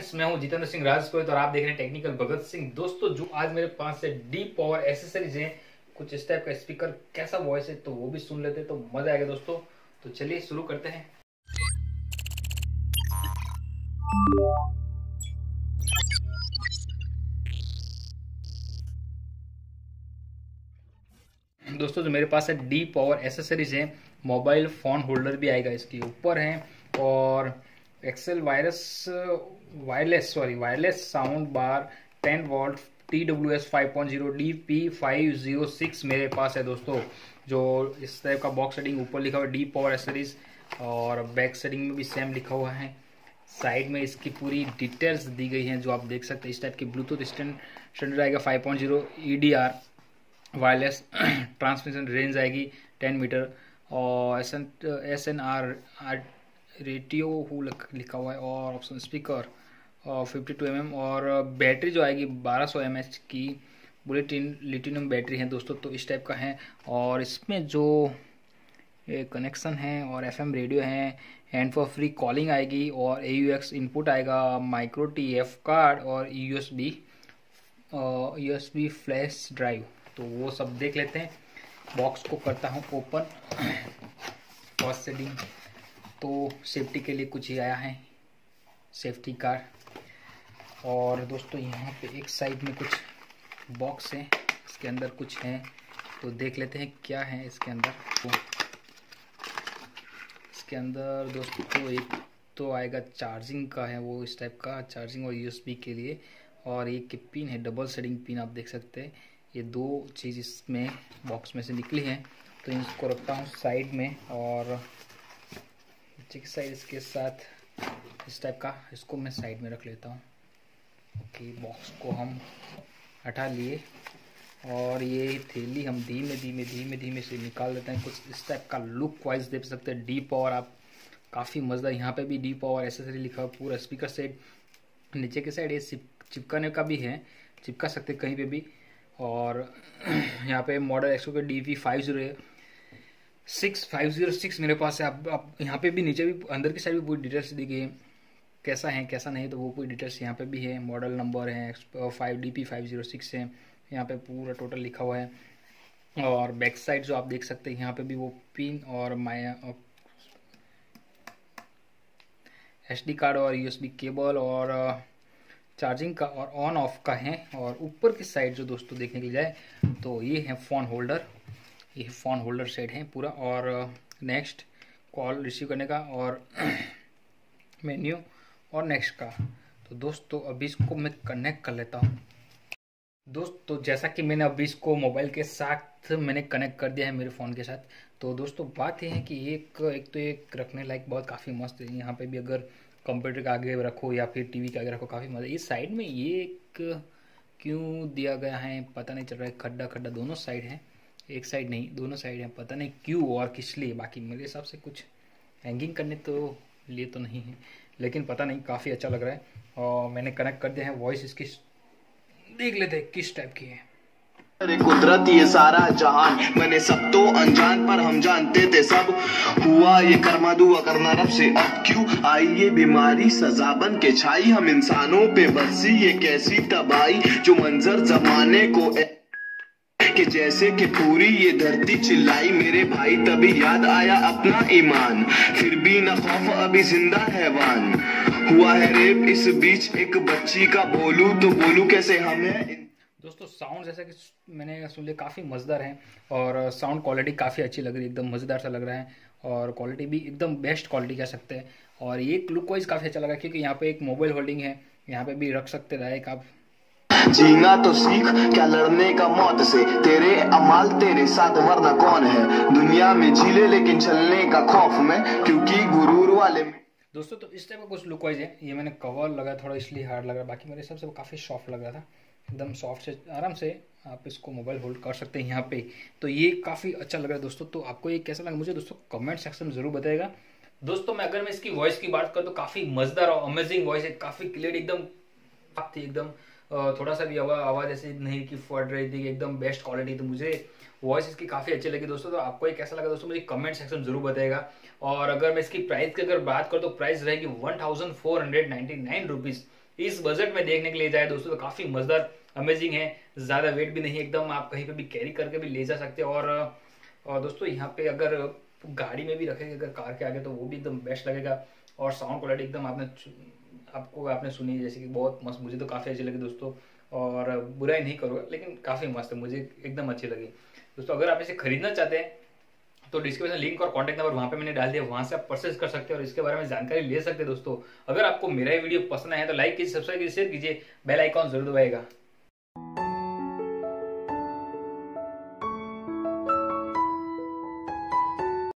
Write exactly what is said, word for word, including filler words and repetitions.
Friends, मैं हूं जितेंद्र सिंह राजपूत और आप देख रहे हैं टेक्निकल भगत सिंह। दोस्तों, जो आज मेरे पास से डी पावर एसेसरीज हैं, कुछ इस टाइप का स्पीकर, कैसा वॉइस है तो वो भी सुन लेते हैं तो मजा आएगा दोस्तों। तो चलिए शुरू करते हैं। दोस्तों, जो मेरे पास है डी पावर एसेसरीज है, मोबाइल फोन होल्डर भी आएगा इसके ऊपर है, और excel virus wireless sorry wireless sound bar ten volt T W S five point zero D P five zero six मेरे पास है दोस्तों। जो इस टाइप का बॉक्स सेटिंग ऊपर लिखा हुआ है डी पावर एसेसरीज, और बैक सेटिंग में भी सेम लिखा हुआ है। साइड में इसकी पूरी डिटेल्स दी गई हैं जो आप देख सकते हैं। इस टाइप की ब्लूटूथ स्टैंडर्ड आएगा five point zero E D R wireless transmission range आएगी टेन मीटर, और S N S N R radio लिखा हुआ है, और ऑप्शन स्पीकर और फिफ्टी टू एम एम, और बैटरी जो आएगी बारह सौ एम एच की बुलेटिन लिथियम बैटरी है दोस्तों। तो इस टाइप का है, और इसमें जो कनेक्शन है और एफ एम रेडियो है, हैंड फॉर फ्री कॉलिंग आएगी, और ए यू एक्स इनपुट आएगा, माइक्रो टी एफ कार्ड, और U S B U S B flash drive. तो वो सब देख लेते हैं। बॉक्स को करता हूँ ओपन। फर्स्ट सेटिंग तो सेफ्टी के लिए कुछ ही आया है, सेफ्टी कार्ड। और दोस्तों, यहाँ पे एक साइड में कुछ बॉक्स है, इसके अंदर कुछ है तो देख लेते हैं क्या है इसके अंदर। तो इसके अंदर दोस्तों तो एक तो आएगा चार्जिंग का है, वो इस टाइप का चार्जिंग और यू एस बी के लिए, और एक पिन है, डबल सेटिंग पिन आप देख सकते हैं। ये दो चीज़ इसमें बॉक्स में से निकली है, तो इसको रखता हूँ साइड में, और नीचे की साइड इसके साथ इस टाइप का इसको मैं साइड में रख लेता हूँ। ओके, बॉक्स को हम हटा लिए, और ये थैली हम धीमे धीमे धीमे धीमे से निकाल लेते हैं। कुछ इस टाइप का लुक वाइज देख सकते हैं। डी पावर आप काफ़ी मज़ेदार, यहाँ पे भी डी पावर एसेसरी लिखा हुआ, पूरा स्पीकर सेट। नीचे की साइड ये चिपकाने का भी है, चिपका सकते कहीं पे भी। और यहाँ पे मॉडल एक्सो के D V five zero six five zero six मेरे पास है। आप, आप यहाँ पे भी नीचे भी अंदर की साइड भी पूरी डिटेल्स दी गई है, कैसा है कैसा नहीं, तो वो पूरी डिटेल्स यहाँ पे भी है। मॉडल नंबर है five D P five zero six है, यहाँ पे पूरा टोटल लिखा हुआ है। और बैक साइड जो आप देख सकते हैं, यहाँ पे भी वो पिन और माया एस डी कार्ड और यू एस बी केबल और चार्जिंग का और ऑन ऑफ का है। और ऊपर की साइड जो दोस्तों देखने के लिए जाए तो ये है फ़ोन होल्डर, ये फ़ोन होल्डर सेट है पूरा। और नेक्स्ट कॉल रिसीव करने का, और मेन्यू, और नेक्स्ट का। तो दोस्तों अभी इसको मैं कनेक्ट कर लेता हूँ। दोस्तों, जैसा कि मैंने अभी इसको मोबाइल के साथ मैंने कनेक्ट कर दिया है मेरे फ़ोन के साथ। तो दोस्तों बात ये है कि एक एक तो एक रखने लायक बहुत काफ़ी मस्त है। यहाँ पे भी अगर कंप्यूटर के आगे रखो या फिर टीवी के आगे रखो, काफ़ी मज़ा। इस साइड में ये एक क्यों दिया गया है पता नहीं चल रहा है, खड्डा खड्डा दोनों साइड है, एक साइड नहीं दोनों साइड है, पता नहीं क्यों और किस लिए। बाकी मेरे हिसाब से कुछ हैंगिंग करने तो लिए तो नहीं है, लेकिन पता नहीं, काफ़ी अच्छा लग रहा है। और मैंने कनेक्ट कर दिया है। वॉइस इसकी देख लेते हैं किस टाइप की है। अरे कुदरत ये सारा जहान, मैंने सब तो अनजान पर हम जानते थे सब। हुआ ये कर्मा दुआ करना रब से, अब क्यों आई ये बीमारी सजा बन के छाई हम इंसानों पे बरसी ये कैसी तबाही, जो मंजर जमाने को कि जैसे कि पूरी ये धरती चिल्लाई। मेरे भाई तभी याद आया अपना ईमान, फिर भी न खौफ अभी जिंदा हैवान। हुआ है रेप इस बीच एक बच्ची का, बोलूं तो बोलूं कैसे हमें। दोस्तों साउंड जैसा कि मैंने सुन लिया काफ़ी मज़ेदार है, और साउंड क्वालिटी काफ़ी अच्छी लग रही है, एकदम मज़ेदार सा लग रहा है, और क्वालिटी भी एकदम बेस्ट क्वालिटी कह सकते हैं। और ये लुक वाइज काफ़ी अच्छा लगा, क्योंकि यहाँ पे एक मोबाइल होल्डिंग है, यहाँ पे भी रख सकते रहे आप। जीना तो सीख क्या लड़ने का मौत से, तेरे अमाल तेरे साथ वरना कौन है। दुनिया में झीले लेकिन चलने का खौफ में, क्योंकि गुरूर वाले में। दोस्तों तो इस टाइप का कुछ लुक वाइज है। ये मैंने कवर लगा थोड़ा इसलिए हार्ड लग रहा, बाकी मेरे हिसाब से वो काफ़ी सॉफ्ट लग रहा था, एकदम सॉफ्ट से आराम से आप इसको मोबाइल होल्ड कर सकते हैं यहाँ पे। तो ये काफ़ी अच्छा लग रहा है दोस्तों। तो आपको ये कैसा लगा मुझे दोस्तों कमेंट सेक्शन में जरूर बताइएगा। दोस्तों मैं अगर मैं इसकी वॉइस की बात करूँ तो काफ़ी मज़ेदार और अमेजिंग वॉइस है, काफ़ी क्लियर, एकदम थी एकदम, थोड़ा सा भी आवाज़ ऐसी नहीं कि फट रही थी, एकदम बेस्ट क्वालिटी। तो मुझे वॉइस इसकी काफ़ी अच्छी लगी दोस्तों। तो आपको ये कैसा लगा दोस्तों मुझे कमेंट सेक्शन जरूर बताएगा। और अगर मैं इसकी प्राइस की अगर बात करूँ तो प्राइस रहेगी one thousand four hundred ninety nine rupees इस बजट में देखने के लिए जाए दोस्तों तो काफी मजेदार अमेजिंग है। ज्यादा वेट भी नहीं, एकदम आप कहीं पे भी कैरी करके भी ले जा सकते हैं। और, और दोस्तों यहाँ पे अगर गाड़ी में भी रखेंगे अगर कार के आगे तो वो भी एकदम बेस्ट लगेगा। और साउंड क्वालिटी एकदम आपने आपको आपने सुनी जैसे कि बहुत मस्त, मुझे तो काफ़ी अच्छी लगी दोस्तों। और बुराई नहीं करूँगा लेकिन काफ़ी मस्त है, मुझे एकदम अच्छी लगी दोस्तों। अगर आप इसे खरीदना चाहते हैं तो डिस्क्रिप्शन लिंक और कॉन्टैक्ट नंबर वहाँ पे मैंने डाल दिया, वहाँ से आप परचेज कर सकते हैं और इसके बारे में जानकारी ले सकते हैं दोस्तों। अगर आपको मेरा ये वीडियो पसंद आया तो लाइक कीजिए, सब्सक्राइब कीजिए, शेयर कीजिए, बेल आइकॉन जरूर दबाइएगा।